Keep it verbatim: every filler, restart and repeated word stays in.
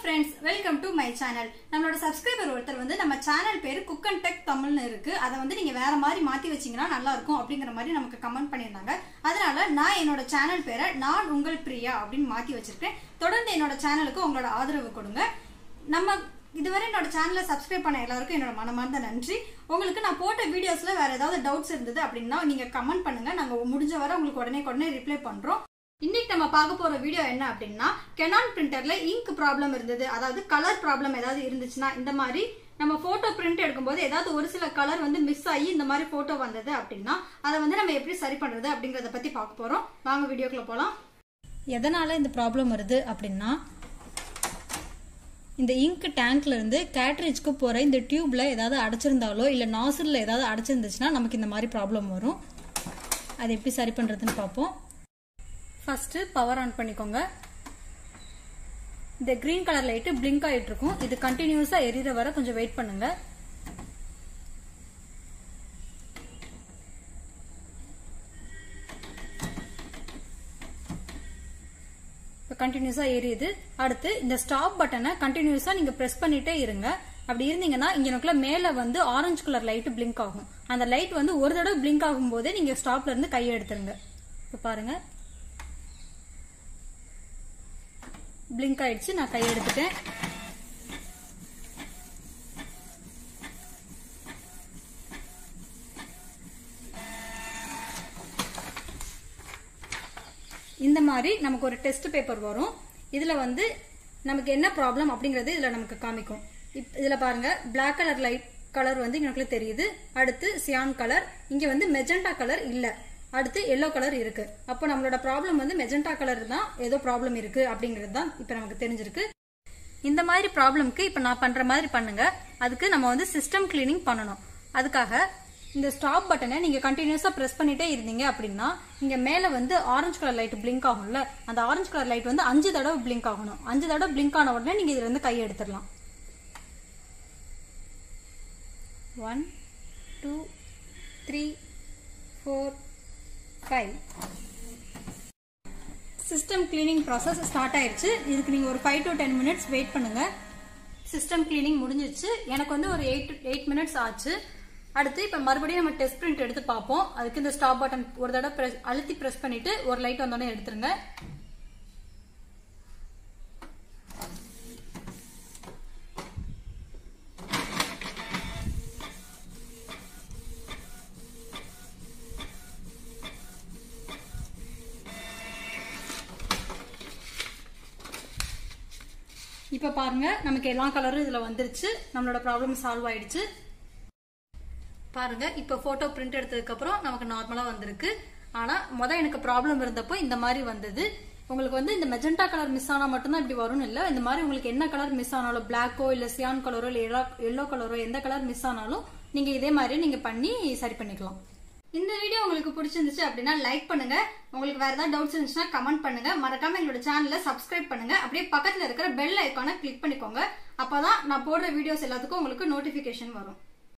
friends, welcome to my channel. நம்மளோட subscriber ஒருத்தர் வந்து நம்ம சேனல் பேரு குக் அண்ட் டெக் தமிழ்னு இருக்கு. அத வந்து நீங்க வேற மாதிரி மாத்தி வச்சீங்கன்னா நல்லா இருக்கும் அப்படிங்கற மாதிரி நமக்கு கமெண்ட் பண்ணிருந்தாங்க. அதனால நான் என்னோட சேனல் பேரை நான் உங்கள் பிரியா அப்படினு மாத்தி வச்சிருக்கேன். தொடர்ந்து என்னோட சேனலுக்கு உங்களோட ஆதரவு கொடுங்க. நம்ம இதுவரை என்னோட சேனலை சப்ஸ்கிரைப் பண்ண எல்லாருக்கும் என்னோட மனமார்ந்த நன்றி. உங்களுக்கு நான் போட்ட வீடியோஸ்ல வேற ஏதாவது டவுட்ஸ் இருந்தது அப்படின்னா நீங்க கமெண்ட் பண்ணுங்க. நாங்க முடிஞ்ச வரை உங்களுக்கு உடனே உடனே ரிப்ளை பண்றோம். இன்னைக்கு நம்ம பார்க்க போற வீடியோ என்ன அப்படின்னா, Canon பிரிண்டர்ல இங்க் ப்ராப்ளம் இருந்தது, அதாவது கலர் ப்ராப்ளம் ஏதாவது இருந்துச்சுன்னா, இந்த மாதிரி நம்ம போட்டோ பிரிண்ட் எடுக்கும்போது ஏதாவது ஒரு சில கலர் வந்து மிஸ் ஆகி இந்த மாதிரி போட்டோ வந்தது அப்படின்னா அதை வந்து நம்ம எப்படி சரி பண்றது அப்படிங்கறத பத்தி பார்க்க போறோம். வாங்க வீடியோக்குள்ள போலாம். எதனால இந்த ப்ராப்ளம் வருது அப்படின்னா, இந்த இங்க் டேங்க்ல இருந்து கேட்ரேஜ்க்கு போற இந்த டியூப்ல ஏதாவது அடைச்சிருந்தாலோ இல்ல நாசில்ல ஏதாவது அடைச்சிருந்துச்சுன்னா நமக்கு இந்த மாதிரி ப்ராப்ளம் வரும். அதை எப்படி சரி பண்றதுன்னு பார்ப்போம். ஃபர்ஸ்ட் பவர் ஆன் பண்ணிக்கோங்க. இந்த கிரீன் கலர் லைட் பிளிங்க் ஆயிட்டு இருக்கும். இது கண்டினியூஸா எரியற வரை கொஞ்சம் வெயிட் பண்ணுங்க. இப்போ கண்டினியூஸா எரியுது. அடுத்து இந்த ஸ்டாப் பட்டனை கண்டினியூஸா நீங்க பிரஸ் பண்ணிட்டே இருங்க. அப்படி இருந்தீங்கன்னா இங்க மேல வந்து ஆரஞ்சு கலர் லைட் பிளிங்க் ஆகும். அந்த லைட் வந்து ஒரு தடவை பிளிங்க் ஆகும் போதே நீங்க ஸ்டாப்ல இருந்து கையை எடுத்துருங்க. இப்ப பாருங்க, பிளிங்க் ஆயிடுச்சு. நான் கையை எடுத்துட்டேன். இந்த மாதிரி நமக்கு ஒரு டெஸ்ட் பேப்பர் வரும். இதுல வந்து நமக்கு என்ன ப்ராப்ளம் அப்படிங்கறது இதுல நமக்கு காமிக்கும். இதுல பாருங்க, பிளாக் கலர் லைட் கலர் வந்து எனக்கு தெரியுது. அடுத்து சியான் கலர், இங்க வந்து மெஜெண்டா கலர் இல்ல, அடுத்து எல்லோ கலர் இருக்கு. அப்போ நம்மளோட ப்ராப்ளம் வந்து மெஜெண்டா கலர் தான், ஏதோ ப்ராப்ளம் இருக்கு அப்படிங்கிறது தான் இப்ப நமக்கு தெரிஞ்சிருக்கு. இந்த மாதிரி ப்ராப்ளம்க்கு இப்ப நான் பண்ற மாதிரி பண்ணுங்க. அதுக்கு நம்ம வந்து சிஸ்டம் கிளீனிங் பண்ணணும். அதுக்காக இந்த ஸ்டாப் பட்டனை நீங்க கண்டினியூஸா பிரஸ் பண்ணிட்டே இருந்தீங்க அப்படின்னா இங்க மேல வந்து ஆரஞ்சு கலர் லைட் பிளிங்க் ஆகும்ல, அந்த ஆரஞ்சு கலர் லைட் வந்து அஞ்சு தடவை பிளிங்க் ஆகணும். அஞ்சு தடவை பிளிங்க் ஆன உடனே நீங்க இதுல இருந்து கையை எடுத்துடலாம். One two three four five. System cleaning process start ஆயிடுச்சு. இதுக்கு நீங்க ஒரு five to ten minutes wait பண்ணுங்க. சிஸ்டம் கிளீனிங் முடிஞ்சிருச்சு. எனக்கு வந்து ஒரு எயிட் எயிட் மினிட்ஸ் ஆச்சு. அடுத்து இப்ப மறுபடியும் நம்ம டெஸ்ட் பிரிண்ட் எடுத்து பார்ப்போம். அதுக்கு இந்த ஸ்டாப் பட்டன் ஒரு தடவை அழுத்தி பிரஸ் பண்ணிட்டு ஒரு லைட் வந்தோடனே எடுத்துருங்க. இப்ப பாருங்க, நமக்கு எல்லா கலரும் இதுல வந்துருச்சு. நம்மளோட ப்ராப்ளம் சால்வ் ஆயிடுச்சு. பாருங்க, இப்ப போட்டோ பிரிண்ட் எடுத்ததுக்கு அப்புறம் நமக்கு நார்மலா வந்திருக்கு. ஆனா முத எனக்கு ப்ராப்ளம் இருந்தப்போ இந்த மாதிரி வந்தது. உங்களுக்கு வந்து இந்த மெஜெண்டா கலர் மிஸ் ஆனா மட்டும்தான் இப்படி வரும்னு இல்ல. இந்த மாதிரி உங்களுக்கு என்ன கலர் மிஸ் ஆனாலும், பிளாக்கோ இல்ல சியான் கலரோ இல்ல எல்லோ கலரோ எந்த கலர் மிஸ் ஆனாலும் நீங்க இதே மாதிரி நீங்க பண்ணி சரி பண்ணிக்கலாம். இந்த வீடியோ உங்களுக்கு பிடிச்சிருந்துச்சு அப்படின்னா லைக் பண்ணுங்க. உங்களுக்கு வேற ஏதாவது டவுட்ஸ் இருந்துச்சுன்னா கமெண்ட் பண்ணுங்க. மறக்காம எங்களோட சேனலை சப்ஸ்கிரைப் பண்ணுங்க. அப்படியே பக்கத்துல இருக்கிற பெல் ஐகானை கிளிக் பண்ணிக்கோங்க. அப்பதான் நான் போடுற வீடியோஸ் எல்லாத்துக்கும் உங்களுக்கு நோட்டிபிகேஷன் வரும்.